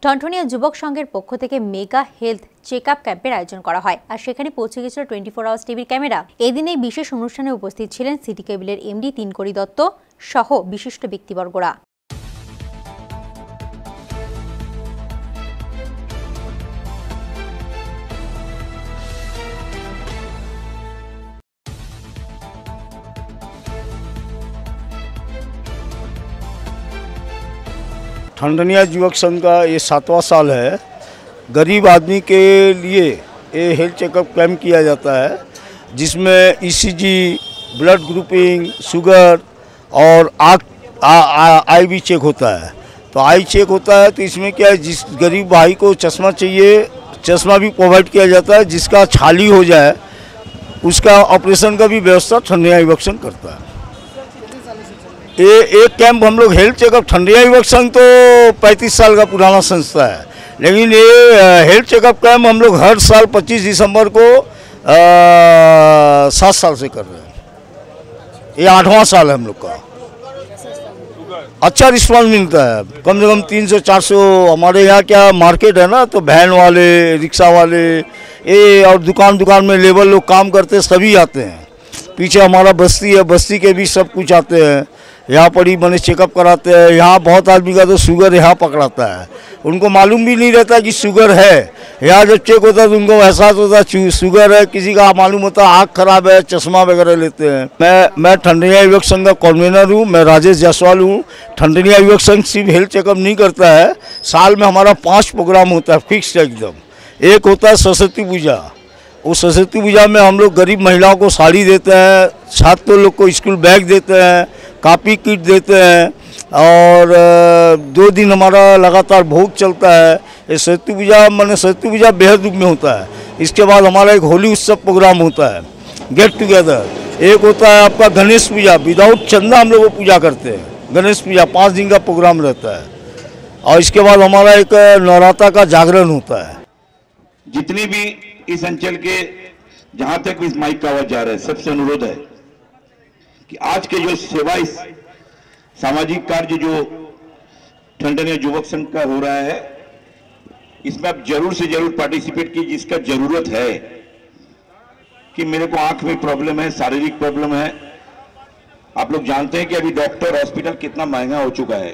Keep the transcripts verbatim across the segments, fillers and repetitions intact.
টনটনিয়া যুবক সংঘের পক্ষ থেকে মেগা হেলথ চেকআপ ক্যাম্পের আয়োজন করা হয় আর সেখানে পৌঁছে গেছিল টোয়েন্টি ফোর আওয়ার্স টিভির ক্যামেরা। এদিন এই বিশেষ অনুষ্ঠানে উপস্থিত ছিলেন সিটি কেবলের এমডি তিনকড়ি দত্ত সহ বিশিষ্ট ব্যক্তিবর্গরা। टनटनिया युवक संघ का ये सातवां साल है। गरीब आदमी के लिए ये हेल्थ चेकअप कैंप किया जाता है जिसमें ईसीजी, ब्लड ग्रुपिंग, शुगर और आँख आई भी चेक होता है। तो आई चेक होता है तो इसमें क्या है, जिस गरीब भाई को चश्मा चाहिए चश्मा भी प्रोवाइड किया जाता है। जिसका छाली हो जाए उसका ऑपरेशन का भी व्यवस्था टनटनिया युवक संघ करता है। ये एक कैंप हम लोग हेल्थ चेकअप टनटनिया युवक संघ तो पैंतीस साल का पुराना संस्था है, लेकिन ये हेल्थ चेकअप कैंप हम लोग हर साल पच्चीस दिसंबर को सात साल से कर रहे हैं। ये आठवां साल है हम लोग का। अच्छा रिस्पांस मिलता है, कम से कम तीन सौ चार सौ। हमारे यहाँ क्या मार्केट है ना, तो वैन वाले, रिक्शा वाले, ये और दुकान दुकान में लेबर लोग काम करते सभी आते हैं। पीछे हमारा बस्ती है, बस्ती के भी सब कुछ आते हैं। यहाँ पर ही मैंने चेकअप कराते हैं। यहाँ बहुत आदमी का तो शुगर यहाँ पकड़ाता है, उनको मालूम भी नहीं रहता कि शुगर है। यहाँ जब चेक होता है तो उनको एहसास होता है शुगर है। किसी का मालूम होता है आँख खराब है, चश्मा वगैरह लेते हैं। मैं मैं टनटनिया युवक संघ का कन्वीनर हूँ, मैं राजेश जायसवाल हूँ। टनटनिया युवक संघ सिर्फ हेल्थ चेकअप नहीं करता है, साल में हमारा पाँच प्रोग्राम होता है फिक्स एकदम। एक होता है सरस्वती पूजा। उस सरस्वती पूजा में हम लोग गरीब महिलाओं को साड़ी देते हैं, छात्रों लोग को स्कूल बैग देते हैं, कापी किट देते हैं। और दो दिन हमारा लगातार भोग चलता है। ये सरस्वती पूजा मैंने सरस्वती पूजा बेहद रूप में होता है। इसके बाद हमारा एक होली उत्सव प्रोग्राम होता है, गेट टुगेदर। एक होता है आपका गणेश पूजा, विदाउट चंदा हम लोग वो पूजा करते हैं। गणेश पूजा पाँच दिन का प्रोग्राम रहता है। और इसके बाद हमारा एक नवरात्रा का जागरण होता है। जितनी भी इस अंचल के जहां तक इस माइक का आवाज जा रहा है, सबसे अनुरोध है कि आज के जो सेवा इस सामाजिक कार्य जो टनटनिया युवक संघ का हो रहा है, इसमें आप जरूर से जरूर पार्टिसिपेट कीजिए। जिसका जरूरत है कि मेरे को आंख में प्रॉब्लम है, शारीरिक प्रॉब्लम है। आप लोग जानते हैं कि अभी डॉक्टर, हॉस्पिटल कितना महंगा हो चुका है,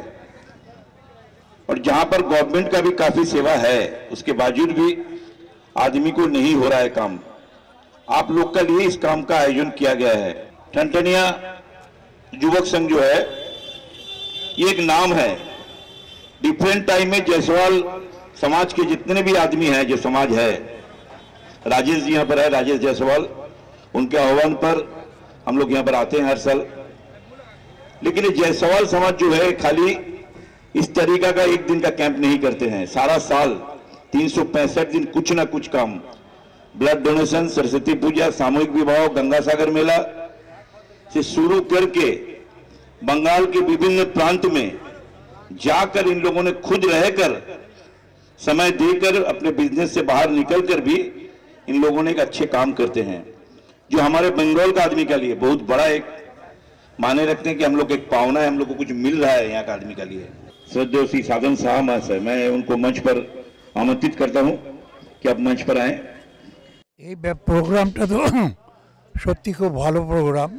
और जहां पर गवर्नमेंट का भी काफी सेवा है, उसके बावजूद भी आदमी को नहीं हो रहा है काम। आप लोग के लिए इस काम का आयोजन किया गया है। टनटनिया युवक संघ जो है ये एक नाम है। डिफरेंट टाइम में जायसवाल समाज के जितने भी आदमी हैं, जो समाज है, राजेश जी यहाँ पर है, राजेश जायसवाल, उनके आह्वान पर हम लोग यहाँ पर आते हैं हर साल। लेकिन ये जायसवाल समाज जो है खाली इस तरीका का एक दिन का कैंप नहीं करते हैं। सारा साल तीन सौ पैंसठ दिन कुछ ना कुछ काम, ब्लड डोनेशन, सरस्वती पूजा, सामूहिक विवाह, गंगा सागर मेला से शुरू करके बंगाल के विभिन्न प्रांत में जाकर इन लोगों ने खुद रहकर, समय देकर, अपने बिजनेस से बाहर निकलकर भी इन लोगों ने एक अच्छे काम करते हैं, जो हमारे बंगाल का आदमी के लिए बहुत बड़ा एक माने रखते हैं कि हम लोग एक पावना है, हम लोग को कुछ मिल रहा है यहाँ का आदमी के लिए। श्रद्धेय श्री साधन साहा महाशय, मैं उनको मंच पर आमंत्रित करता हूँ कि आप मंच पर आए। এই প্রোগ্রামটা তো সত্যি খুব ভালো প্রোগ্রাম।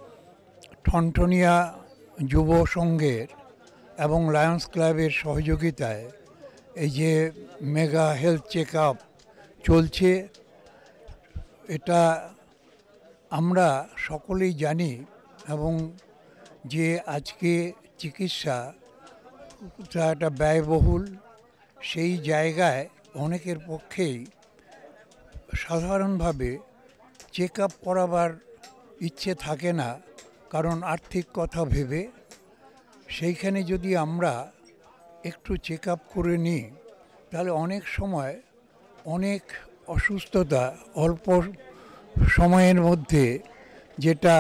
টনটনিয়া যুব সংঘের এবং লায়ন্স ক্লাবের সহযোগিতায় এই যে মেগা হেলথ চেক আপ চলছে, এটা আমরা সকলেই জানি। এবং যে আজকে চিকিৎসা একটা ব্যয়বহুল, সেই জায়গায় অনেকের পক্ষেই সাধারণভাবে চেক আপ করাবার ইচ্ছে থাকে না, কারণ আর্থিক কথা ভেবে। সেইখানে যদি আমরা একটু চেক আপ করে নিই, তাহলে অনেক সময় অনেক অসুস্থতা অল্প সময়ের মধ্যে, যেটা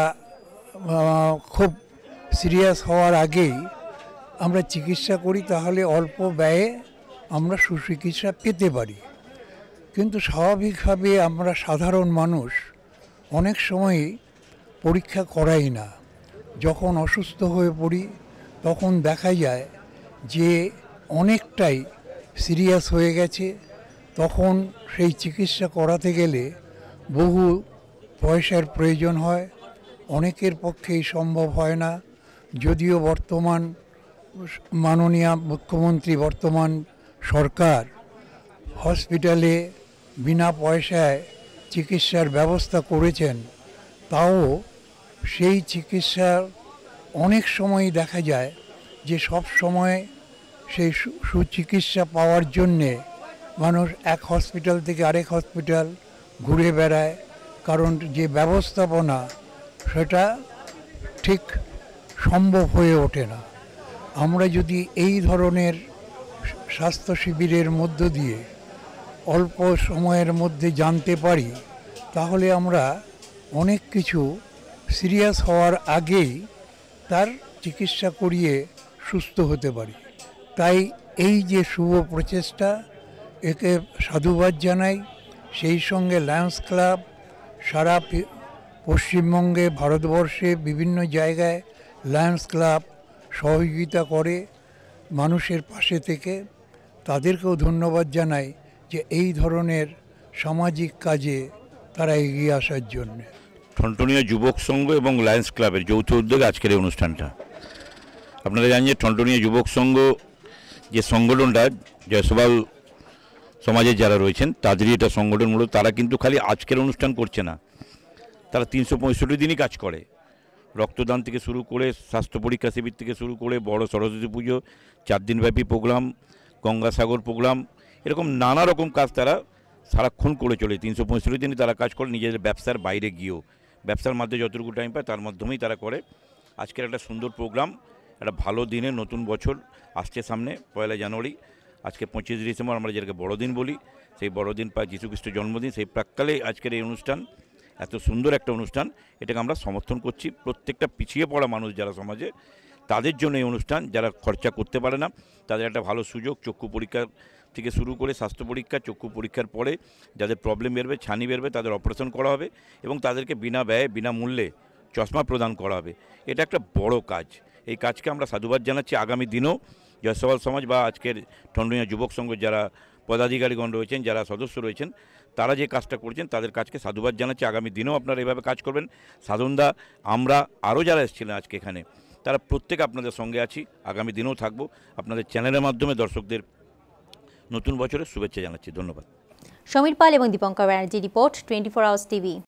খুব সিরিয়াস হওয়ার আগেই আমরা চিকিৎসা করি, তাহলে অল্প ব্যয়ে আমরা সুচিকিৎসা পেতে পারি। কিন্তু স্বাভাবিকভাবে আমরা সাধারণ মানুষ অনেক সময়ই পরীক্ষা করাই না। যখন অসুস্থ হয়ে পড়ি তখন দেখা যায় যে অনেকটাই সিরিয়াস হয়ে গেছে, তখন সেই চিকিৎসা করাতে গেলে বহু পয়সার প্রয়োজন হয়, অনেকের পক্ষেই সম্ভব হয় না। যদিও বর্তমান মাননীয় মুখ্যমন্ত্রী, বর্তমান সরকার হসপিটালে বিনা পয়সায় চিকিৎসার ব্যবস্থা করেছেন, তাও সেই চিকিৎসা অনেক সময় দেখা যায় যে সব সময় সেই সুচিকিৎসা পাওয়ার জন্যে মানুষ এক হসপিটাল থেকে আরেক হসপিটাল ঘুরে বেড়ায়, কারণ যে ব্যবস্থাপনা সেটা ঠিক সম্ভব হয়ে ওঠে না। আমরা যদি এই ধরনের স্বাস্থ্য শিবিরের মধ্য দিয়ে অল্প সময়ের মধ্যে জানতে পারি, তাহলে আমরা অনেক কিছু সিরিয়াস হওয়ার আগেই তার চিকিৎসা করিয়ে সুস্থ হতে পারি। তাই এই যে শুভ প্রচেষ্টা, একে সাধুবাদ জানাই। সেই সঙ্গে লায়ন্স ক্লাব সারা পশ্চিমবঙ্গে, ভারতবর্ষে বিভিন্ন জায়গায় লায়ন্স ক্লাব সহযোগিতা করে মানুষের পাশে থেকে, তাদেরকেও ধন্যবাদ জানাই যে এই ধরনের সামাজিক কাজে তারা এগিয়ে আসার জন্য। ঠনটনিয়া যুবক সংঘ এবং লায়ন্স ক্লাবের যৌথ উদ্যোগে আজকের এই অনুষ্ঠানটা। আপনারা জানেন যে ঠনটনিয়া যুবক সংঘ যে সংগঠনটা, জয়সবাল সমাজের যারা রয়েছেন তাদেরই এটা সংগঠন। মূলত তারা কিন্তু খালি আজকের অনুষ্ঠান করছে না, তারা তিনশো পঁয়ষট্টি দিনই কাজ করে। রক্তদান থেকে শুরু করে, স্বাস্থ্য পরীক্ষা শিবির থেকে শুরু করে, বড় সরস্বতী পুজো, চার দিনব্যাপী প্রোগ্রাম, গঙ্গাসাগর প্রোগ্রাম, এরকম নানা রকম কাজ তারা সারাক্ষণ করে চলে। তিনশো পঁয়ষট্টি দিনই তারা কাজ করে, নিজেদের ব্যবসার বাইরে গিয়েও। ব্যবসার মধ্যে যতটুকু টাইম পায় তার মাধ্যমেই তারা করে। আজকের একটা সুন্দর প্রোগ্রাম, একটা ভালো দিনে, নতুন বছর আসছে সামনে, পয়লা জানুয়ারি। আজকে পঁচিশে ডিসেম্বর আমরা যেটাকে বড়দিন বলি, সেই বড়দিন পায় যীশুখ্রিস্টের জন্মদিন। সেই প্রাক্কালে আজকের এই অনুষ্ঠান, এত সুন্দর একটা অনুষ্ঠান, এটাকে আমরা সমর্থন করছি। প্রত্যেকটা পিছিয়ে পড়া মানুষ যারা সমাজে, তাদের জন্য এই অনুষ্ঠান। যারা খরচা করতে পারে না, তাদের একটা ভালো সুযোগ। চক্ষু পরীক্ষার থেকে শুরু করে স্বাস্থ্য পরীক্ষা, চক্ষু পরীক্ষার পরে যাদের প্রবলেম বেরবে, ছানি বেরবে, তাদের অপারেশন করা হবে এবং তাদেরকে বিনা ব্যয়ে, বিনামূল্যে চশমা প্রদান করা হবে। এটা একটা বড় কাজ। এই কাজকে আমরা সাধুবাদ জানাচ্ছি। আগামী দিনেও জয়সবাল সমাজ বা আজকের ঠনটনিয়া যুবক সংঘ যারা পদাধিকারীগণ রয়েছেন, যারা সদস্য রয়েছেন, তারা যে কাজটা করছেন তাদের কাজকে সাধুবাদ জানাচ্ছি। আগামী দিনেও আপনারা এভাবে কাজ করবেন। সাধনদা, আমরা আরও যারা এসেছিলেন আজকে এখানে, তারা প্রত্যেকে আপনাদের সঙ্গে আছি, আগামী দিনেও থাকবো। আপনাদের চ্যানেলের মাধ্যমে দর্শকদের নতুন বছরের শুভেচ্ছা জানাচ্ছি। ধন্যবাদ। সমীর পাল এবং Dipankar Banerjee report, twenty four hours TV.